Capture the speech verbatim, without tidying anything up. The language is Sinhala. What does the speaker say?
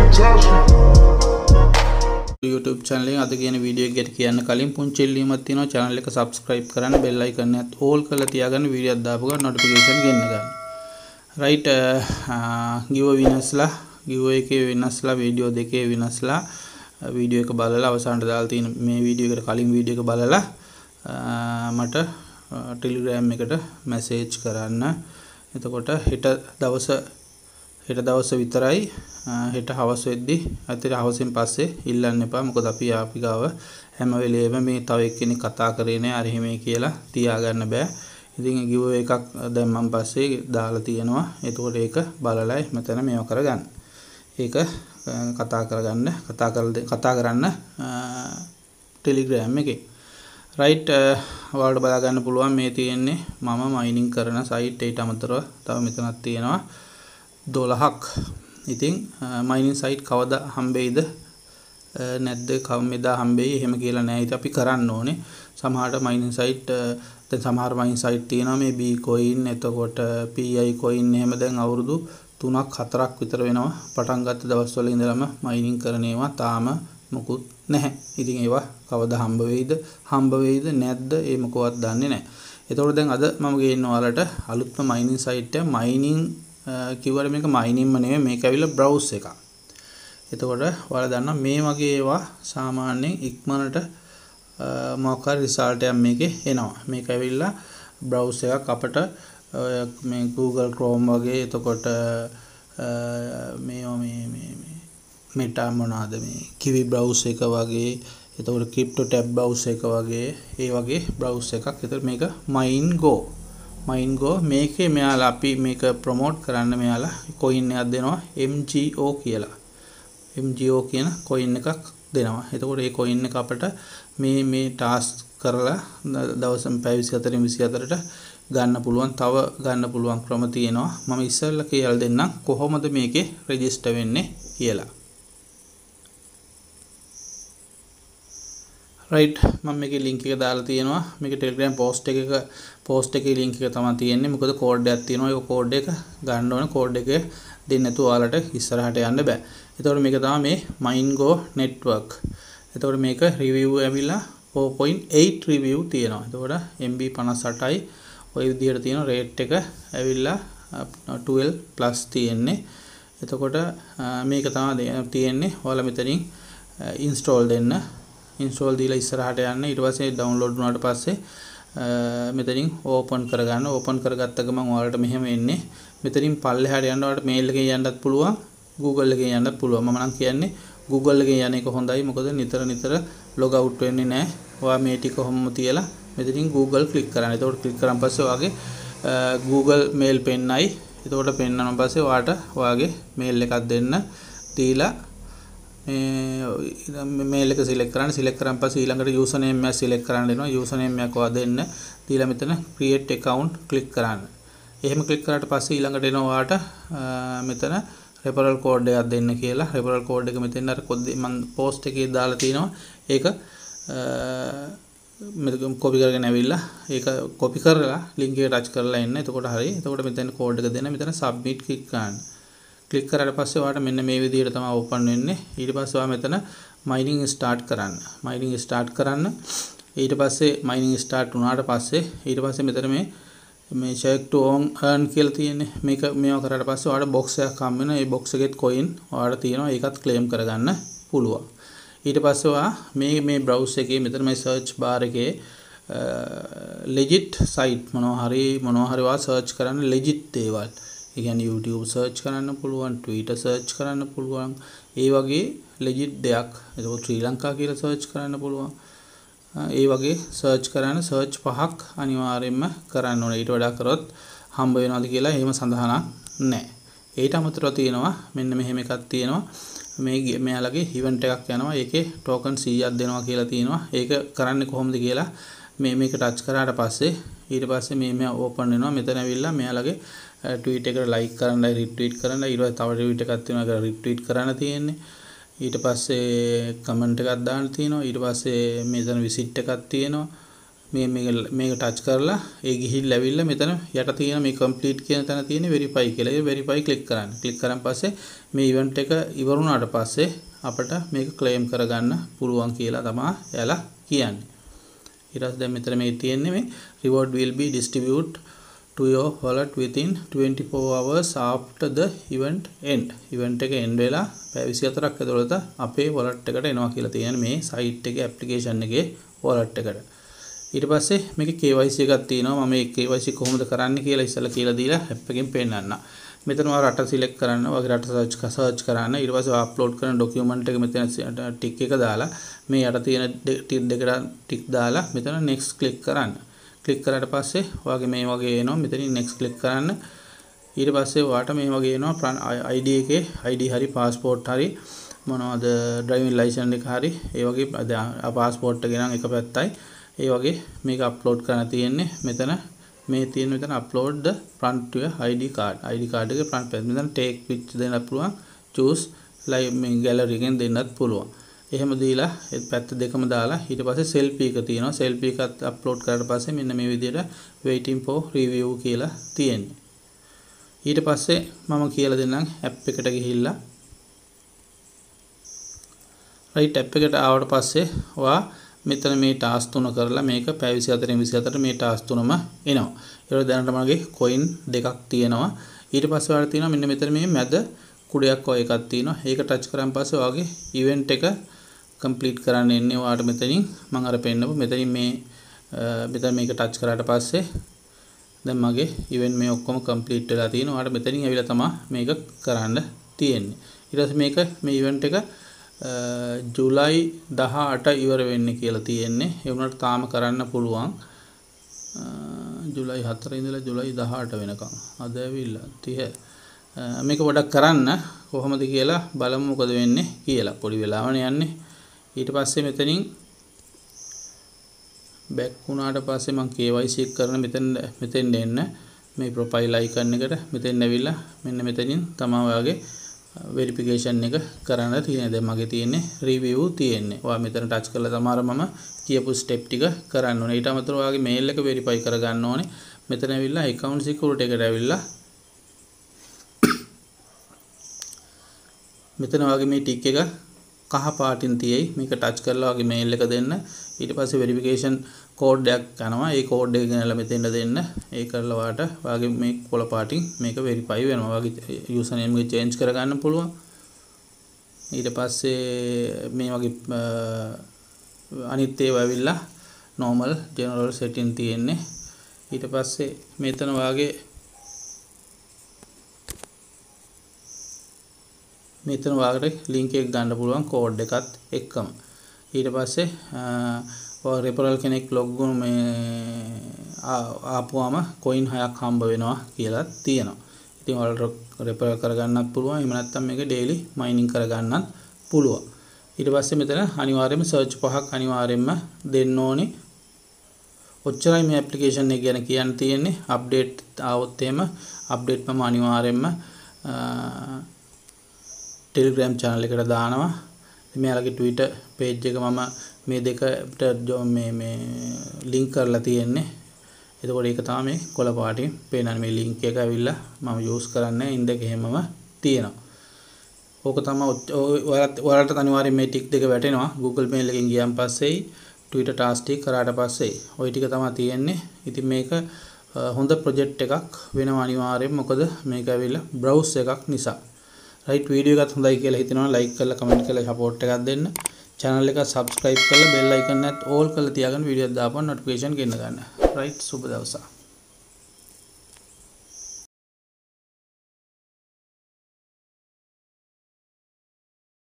YouTube channel එකෙන් අද කියන වීඩියෝ එකට කියන්න කලින් පුංචි ඉල්ලීමක් තියෙනවා channel එක subscribe කරන්න bell icon එකත් all කරලා තියාගන්න වීඩියෝ එකක් දාපු ගමන් notification ගෙන්න ගන්න. right give winners-ලා give එකේ winners-ලා වීඩියෝ දෙකේ winners-ලා වීඩියෝ එක බලලා අවසානට දාලා තියෙන මේ වීඩියෝ එකට කලින් වීඩියෝ එක බලලා මට Telegram එකට message කරන්න. එතකොට හෙට දවස හෙට දවස විතරයි හෙට හවස වෙද්දි අතට හවසෙන් පස්සේ ඉල්ලන්න එපා. මොකද අපි අපි ගාව හැම වෙලේම මේ තව එක්කෙනෙක් කතා කරේ නෑ අර හිමේ කියලා තියාගන්න බෑ. ඉතින් ගිව එකක් දැන් මම පස්සේ දාලා තියෙනවා. එතකොට ඒක බලලා මෙතන මේව කරගන්න. ඒක කතා කරගන්න කතා කරලා කතා කරන්න Telegram එකේ. right ඔයාලට බලා ගන්න පුළුවන් මේ තියෙන්නේ මම මයිනින් කරන site ඒට අමතරව තව මෙතනක් තියෙනවා දොළහක්. ඉතින් මයිනින් සයිට් කවදා හම්බෙයිද නැද්ද කවමෙදා හම්බෙයි එහෙම කියලා නෑ. ඉතින් අපි කරන්න ඕනේ. සමහරට මයිනින් සයිට් දැන් සමහර මයිනින් සයිට් තියෙනවා මේ B coin එතකොට P I coin එහෙම දැන් අවුරුදු තුනක් හතරක් විතර වෙනවා පටන් ගත්ත දවස්වල ඉඳලම මයිනින් කරන ඒවා තාම මොකුත් නැහැ. ඉතින් ඒවා කවදා හම්බ වෙයිද හම්බ වෙයිද නැද්ද ඒ මොකවත් දන්නේ නැහැ. එතකොට දැන් අද මම ගේන්න ඔයාලට අලුත්ම මයිනින් සයිට් එක මයිනින් කිව්වට මේක මයිනින්ම නෙමෙයි මේක ඇවිල්ලා browse එකක්. එතකොට ඔයාලා දන්නවා මේ වගේ ඒවා සාමාන්‍යයෙන් ඉක්මනට මොකක් හරි result එකක් මේකේ එනවා. මේක ඇවිල්ලා browse එකක් අපිට මේ Google Chrome වගේ එතකොට මේ මේ මේ Meta මොනවාද මේ Kiwi browse එක වගේ එතකොට Crypto tab browse එක වගේ ඒ වගේ browse එකක්. එතකොට මේක MineGo MineGo මේකේ මෙයාලා අපි මේක ප්‍රොමෝට් කරන්න මෙයාලා coin එකක් දෙනවා M G O කියලා. M G O කියන coin එකක් දෙනවා. එතකොට මේ coin එක අපිට මේ මේ ටාස්ක් කරලා දවසම පැය විසිහතරෙන් විසිහතරට ගන්න පුළුවන්. තව ගන්න පුළුවන් ක්‍රම තියෙනවා. මම ඉස්සෙල්ලා කියලා දෙන්නම් කොහොමද මේකේ රෙජිස්ටර් වෙන්නේ කියලා. right මම මේකේ link එක දාලා තියෙනවා. මේක Telegram post එකක post එකේ link එක තමයි තියෙන්නේ. මොකද code එකක් තියෙනවා. ඒක code එක ගන්න ඕනේ. code එක දෙන්න නැතුව ඔයාලට ඉස්සරහට යන්න බෑ. එතකොට මේක තමයි මේ MineGo network. එතකොට මේක review ඇවිල්ලා four point eight review තියෙනවා. එතකොට M B fifty-eight යි ඔය විදිහට තියෙන rate එක ඇවිල්ලා twelve plus තියෙන්නේ. එතකොට මේක තමයි තියෙන්නේ. ඔයාලා මෙතනින් install දෙන්න install දීලා ඉස්සරහට යන්න. ඊට පස්සේ download වුණාට පස්සේ මෙතනින් open කරගන්න. open කරගත්ත ගමන් ඔයාලට මෙහෙම එන්නේ. මෙතනින් පල්ලෙහාට යන්න ඔයාලට mail එකෙන් යන්නත් පුළුවන් Google එකෙන් යන්නත් පුළුවන්. මම නම් කියන්නේ Google එකෙන් යන එක හොඳයි. මොකද නිතර නිතර log out වෙන්නේ නැහැ. ඔයා මේ ටික කොහොමද තියලා මෙතනින් Google click කරන්න. එතකොට click කරන් පස්සේ ඔයාගේ Google mail පෙන්නයි. එතකොට පෙන්නන පස්සේ ඔයාට ඔයාගේ mail එකක් දෙන්න දීලා මේ mail එක select කරන්න. select කරන් පස්සේ ඊළඟට username එක select කරන්න දෙනවා. username එක ඔයා දෙන්න. දීලා මෙතන create account click කරන්න. එහෙම click කරාට පස්සේ ඊළඟට එනවා ඔයාට මෙතන referral code එකක් දෙන්න කියලා. referral code එක මෙතෙන් අර මම post එකේ දාලා තිනවා. ඒක මෙතන copy කරගෙන ඇවිල්ලා ඒක copy කරලා link එක touch කරලා එන්න. එතකොට හරි. එතකොට මෙතන code එක දෙන්න. මෙතන submit click කරන්න. click කරාට පස්සේ ඔයාලට මෙන්න මේ විදිහට තමයි open වෙන්නේ. ඊට පස්සේ ඔයා මෙතන mining start කරන්න. mining start කරන්න. ඊට පස්සේ mining start වුණාට පස්සේ ඊට පස්සේ මෙතන මේ මේ check to earn කියලා තියෙන්නේ. මේක මේව කරාට පස්සේ ඔයාලට box එකක් හම් වෙනවා. ඒ box එකෙත් coin ඔයාලට තියෙනවා. ඒකත් claim කරගන්න පුළුවන්. ඊට පස්සේ ඔයා මේ මේ browse එකේ මෙතන මේ search bar එකේ legit site මොනවා හරි මොනවා හරි ඔයා search කරන්න legit දේවල්. ඒ කියන්නේ YouTube search කරන්න පුළුවන්, Twitter search කරන්න පුළුවන්. ඒ වගේ legit දෙයක්. ඒක ශ්‍රී ලංකා කියලා search කරන්න පුළුවන්. ඒ වගේ search කරන්න search පහක් අනිවාර්යයෙන්ම කරන්න ඕනේ. ඊට වඩා කරොත් හම්බ වෙනවද කියලා එහෙම සඳහනක් නැහැ. ඊට අමතරව තියෙනවා මෙන්න මෙහෙම එකක් තියෙනවා. මේ මෙයාලගේ event එකක් යනවා. ඒකේ token සීයක් දෙනවා කියලා තියෙනවා. ඒක කරන්නේ කොහොමද කියලා මේ මේක touch කරාට පස්සේ ඊට පස්සේ මේ මෙයා open වෙනවා. මෙතන ඇවිල්ලා මෙයාලගේ tweet එකට like කරන්නයි retweet කරන්නයි ඊට පස්සේ තව tweet එකක් තියෙනවා. ඒක retweet කරන්න තියෙන්නේ. ඊට පස්සේ comment එකක් දාන්න තියෙනවා. ඊට පස්සේ මෙතන visit එකක් තියෙනවා. මේ මේක මේක ටච් කරලා ඒ ගිහිල්ලා ඇවිල්ලා මෙතන යට තියෙන මේ complete කියන තැන තියෙන verify කියලා. ඒ verify click කරන්න. click කරන් පස්සේ මේ event එක ඉවර වුණාට පස්සේ අපිට මේක claim කරගන්න පුළුවන් කියලා තමයි එයාලා කියන්නේ. ඊට පස්සේ දැන් මෙතන මේ තියෙන්නේ මේ reward will be distributed to your wallet within twenty-four hours after the event end. event එක end වෙලා පැය විසිහතරක් ඇතුළත අපේ wallet එකට එනවා කියලා තියෙන මේ site එකේ application එකේ wallet එකට. ඊට පස්සේ මේකේ K Y C එකක් තියෙනවා. මම මේ K Y C කොහොමද කරන්නේ කියලා ඉස්සෙල්ලා කියලා දීලා app එකෙන් පෙන්නන්න. මෙතන ඔයා රට select කරන්න, ඔයාගේ රට search search කරන්න. ඊට පස්සේ ඔයා upload කරන document එක මෙතන tick එක දාලා මේ යට තියෙන tick දෙකට tick දාලා මෙතන next click කරන්න. click කරාට පස්සේ ඔයාගේ මේ වගේ එනවා. මෙතනින් next click කරන්න. ඊට පස්සේ ඔයාට මේ වගේ එනවා I D එකේ I D හරි passport හරි මොනවද driving license එක හරි ඒ වගේ passport එක නම් එක පැත්තයි. ඒ වගේ මේක අප්ලෝඩ් කරන්න තියෙන්නේ මෙතන මේ තියෙන මෙතන upload the front to your I D card. I D card එකේ front page මෙතන take picture දෙන්න පුළුවන්, choose live මේ gallery එකෙන් දෙන්නත් පුළුවන්. එහෙම දීලා ඒ පැත්ත දෙකම දාලා ඊට පස්සේ selfie එක තියෙනවා. selfie එකත් upload කරලා පස්සේ මෙන්න මේ විදිහට waiting for review කියලා තියෙන්නේ. ඊට පස්සේ මම කියලා දෙන්නම් app එකට ගිහිල්ලා right app එකට ආවට පස්සේ ඔයා මෙතන මේ ටාස්ක් තුන කරලා මේක පැය විසිහතරෙන් විසිහතරට මේ ටාස්ක් තුනම එනවා. ඒවල දැනට මගේ coin දෙකක් තියෙනවා. ඊට පස්සේ ඔයාලා තියෙනවා මෙන්න මෙතන මේ මැද කුඩයක් වගේ එකක් තියෙනවා. ඒක ටච් කරන් පස්සේ ඔයාගේ event එක complete කරන්න එන්නේ ඔයාලට මෙතනින් මම අර පෙන්නපු මෙතනින් මේ මෙතන මේක ටච් කරාට පස්සේ දැන් මගේ event මේ ඔක්කොම complete වෙලා තියෙනවා. ඔයාලට මෙතනින් ඇවිල්ලා තමයි මේක කරන්න තියෙන්නේ. ඊට පස්සේ මේක මේ event එක ජූලයි දහඅට ඉවර වෙන්නේ කියලා තියෙන්නේ. ඒ වුණාට තාම කරන්න පුළුවන්. ජූලයි හතර ඉඳලා ජූලයි දහඅට වෙනකම්. අද ඇවිල්ලා තිහ. මේක පොඩක් කරන්න කොහොමද කියලා බලමු මොකද වෙන්නේ කියලා. පොඩි වෙලාවනේ යන්නේ. ඊට පස්සේ මෙතනින් බෑක් වුණාට පස්සේ මම K Y C කරන මෙතන මෙතෙන් එන්න මේ ප්‍රොෆයිල් අයිකන් එකට මෙතෙන් ඇවිල්ලා මෙන්න මෙතනින් තමයි ඔයාගේ verification එක කරන්න තියෙන්නේ. දැන් මගේ තියෙන්නේ review තියෙන්නේ. ඔයා මෙතන ටච් කරලා තමයි මම කියපු step ටික කරන්න ඕනේ. ඊට අමතරව ඔයාගේ mail එක verify කරගන්න ඕනේ. මෙතන ඇවිල්ලා account security එකට ඇවිල්ලා මෙතන ඔයාගේ මේ tick එක කහ පාටින් තියෙයි. මේක ටච් කරලා ඔයාගේ mail එක දෙන්න. ඊට පස්සේ verification code එකක් යනවා. ඒ code එක ගෙනල්ලා මෙතෙන්ට දෙන්න. ඒ කරලා ඔයාට ඔයාගේ මේ කොළ පාටින් මේක verify වෙනවා. ඔයාගේ user name එක change කරගන්න පුළුවන්. ඊට පස්සේ මේ වගේ අනිත් ඒවා ඇවිල්ලා normal general setting තියෙන්නේ. ඊට පස්සේ මෙතන ඔයාගේ මෙතන ඔයාලට link එක ගන්න පුළුවන් code එකත් එක්කම. ඊට පස්සේ ඔය referral කෙනෙක් log මේ ආපුවාම coin හයක් හම්බ වෙනවා කියලා තියෙනවා. ඉතින් ඔයාලට referral කරගන්නත් පුළුවන්. එහෙම නැත්නම් මේක daily mining කරගන්නත් පුළුවන්. ඊට පස්සේ මෙතන අනිවාර්යයෙන්ම search පහක් අනිවාර්යයෙන්ම දෙන්න ඕනේ. ඔච්චරයි මේ application එක ගැන කියන්න තියෙන්නේ. update ආවොත් එහෙම update මම අනිවාර්යයෙන්ම Telegram channel එකට දානවා. මෙයාලගේ Twitter page එක මම මේ දෙකට මේ මේ link කරලා තියෙන්නේ. එතකොට ඒක තමයි මේ කොළ පාටින් පේනන්නේ. මේ link එක ඇවිල්ලා මම use කරන්නේ ඉන්ඩෙක් එහෙමම තියෙනවා. ඕක තමයි ඔයාලට ඔයාලට අනිවාර්යයෙන් මේ ටික් දෙක වැටෙනවා. Google Mail එකෙන් ගියන් පස්සේ Twitter task ටික කරාට පස්සේ ওই ටික තමයි තියෙන්නේ. ඉතින් මේක හොඳ project එකක් වෙනවා අනිවාර්යයෙන්. මොකද මේක ඇවිල්ලා browse එකක් නිසා. right video එකත් හොඳයි කියලා හිතනවා. like කරලා comment කරලා support එකක් දෙන්න. channel එක subscribe කරලා bell icon එකත් all කරලා තියාගන්න video එක දාපුවම notification ගෙන්න ගන්න. right සුබ දවසක්.